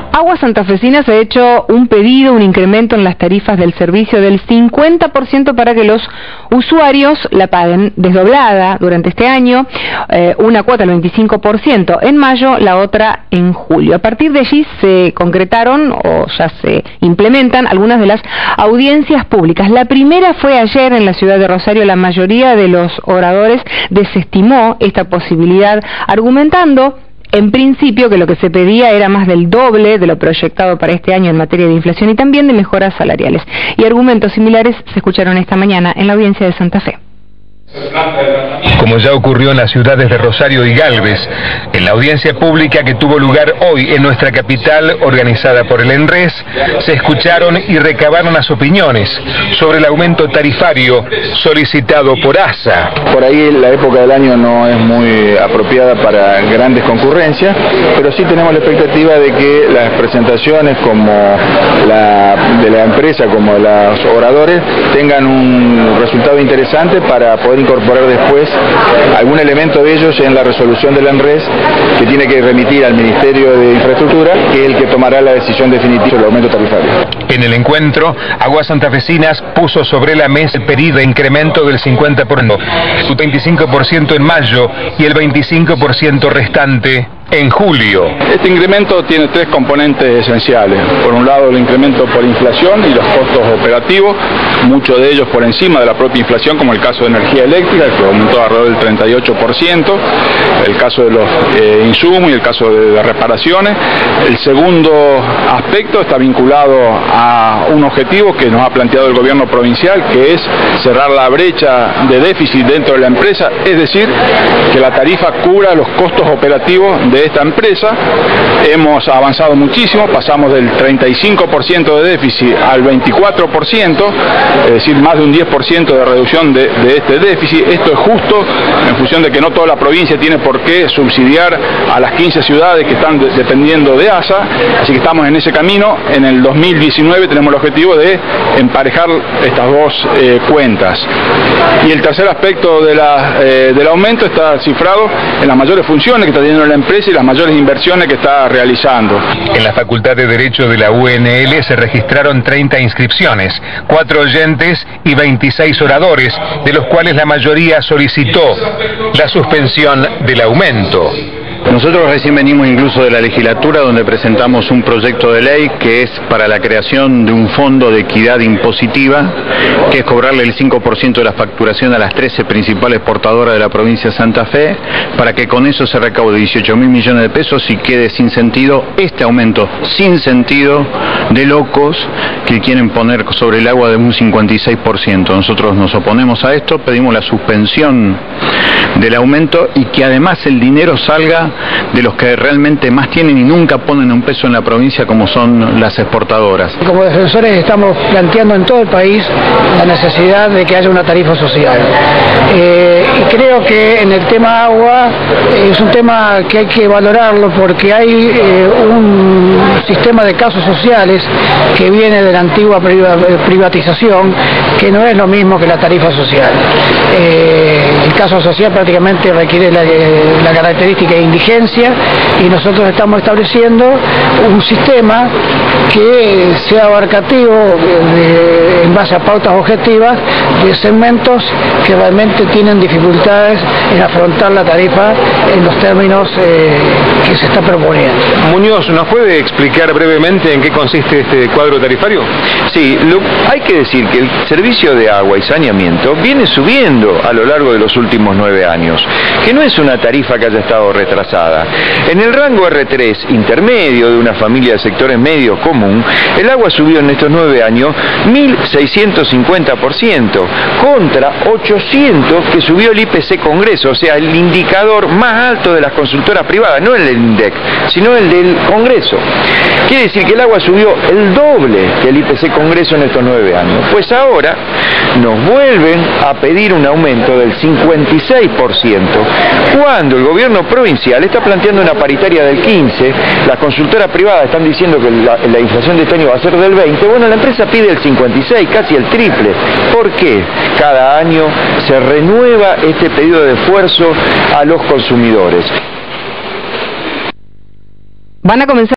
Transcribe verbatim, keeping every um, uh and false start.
Aguas Santafesinas ha hecho un pedido, un incremento en las tarifas del servicio del cincuenta por ciento para que los usuarios la paguen desdoblada durante este año, eh, una cuota del veinticinco por ciento en mayo, la otra en julio. A partir de allí se concretaron o ya se implementan algunas de las audiencias públicas. La primera fue ayer en la ciudad de Rosario. La mayoría de los oradores desestimó esta posibilidad, argumentando en principio que lo que se pedía era más del doble de lo proyectado para este año en materia de inflación y también de mejoras salariales. Y argumentos similares se escucharon esta mañana en la audiencia de Santa Fe. Como ya ocurrió en las ciudades de Rosario y Galvez, en la audiencia pública que tuvo lugar hoy en nuestra capital, organizada por el ENRES, se escucharon y recabaron las opiniones sobre el aumento tarifario solicitado por ASA. Por ahí la época del año no es muy apropiada para grandes concurrencias, pero sí tenemos la expectativa de que las presentaciones como la de la empresa, como de los oradores, tengan un resultado interesante para poder incorporar después algún elemento de ellos en la resolución del ENRES, que tiene que remitir al Ministerio de Infraestructura, que es el que tomará la decisión definitiva sobre el aumento tarifario. En el encuentro, Aguas Santafesinas puso sobre la mesa el pedido de incremento del cincuenta por ciento, su veinticinco por ciento en mayo y el veinticinco por ciento restante en julio. Este incremento tiene tres componentes esenciales. Por un lado, el incremento por inflación y los costos operativos, muchos de ellos por encima de la propia inflación, como el caso de energía eléctrica, que aumentó alrededor del treinta y ocho por ciento, el caso de los eh, insumos y el caso de, de reparaciones. El segundo aspecto está vinculado a un objetivo que nos ha planteado el gobierno provincial, que es cerrar la brecha de déficit dentro de la empresa, es decir, que la tarifa cubra los costos operativos de esta empresa. Hemos avanzado muchísimo, pasamos del treinta y cinco por ciento de déficit al veinticuatro por ciento, es decir, más de un diez por ciento de reducción de, de este déficit. Esto es justo en función de que no toda la provincia tiene por qué subsidiar a las quince ciudades que están de, dependiendo de ASA, así que estamos en ese camino. En el dos mil diecinueve tenemos el objetivo de emparejar estas dos eh, cuentas. Y el tercer aspecto de la, eh, del aumento está cifrado en las mayores funciones que está teniendo la empresa y las mayores inversiones que está realizando. En la Facultad de Derecho de la U N L se registraron treinta inscripciones, cuatro oyentes y veintiséis oradores, de los cuales la mayoría solicitó la suspensión del aumento. Nosotros recién venimos incluso de la legislatura, donde presentamos un proyecto de ley que es para la creación de un fondo de equidad impositiva, que es cobrarle el cinco por ciento de la facturación a las trece principales portadoras de la provincia de Santa Fe, para que con eso se recaude dieciocho mil millones de pesos y quede sin sentido este aumento, sin sentido, de locos que quieren poner sobre el agua de un cincuenta y seis por ciento. Nosotros nos oponemos a esto, pedimos la suspensión del aumento y que además el dinero salga de los que realmente más tienen y nunca ponen un peso en la provincia, como son las exportadoras. Como defensores estamos planteando en todo el país la necesidad de que haya una tarifa social. Eh, y creo que en el tema agua eh, es un tema que hay que valorarlo, porque hay eh, un sistema de casos sociales que viene de la antigua privatización, que no es lo mismo que la tarifa social. Eh, el caso social prácticamente requiere la, la característica de indigencia, y nosotros estamos estableciendo un sistema que sea abarcativo de, en base a pautas objetivas de segmentos que realmente tienen dificultades en afrontar la tarifa en los términos eh, que se está proponiendo. Muñoz, ¿nos puede explicar brevemente en qué consiste este cuadro tarifario? Sí, lo, hay que decir que el servicio de agua y saneamiento viene subiendo a lo largo de los últimos nueve años, que no es una tarifa que haya estado retrasada. En el rango R tres intermedio de una familia de sectores medios común, el agua subió en estos nueve años mil seiscientos cincuenta por ciento contra ochocientos que subió el I P C Congreso, o sea, el indicador más alto de las consultoras privadas, no el del INDEC, sino el del Congreso. Quiere decir que el agua subió el doble que el I P C Congreso en estos nueve años. Pues ahora nos vuelven a pedir un aumento del cincuenta y seis por ciento, cuando el gobierno provincial está planteando una paritaria del quince, las consultoras privadas están diciendo que la, la inflación de este año va a ser del veinte, bueno, la empresa pide el cincuenta y seis, casi el triple. ¿Por qué? Cada año se renueva este pedido de esfuerzo a los consumidores. Van a comenzar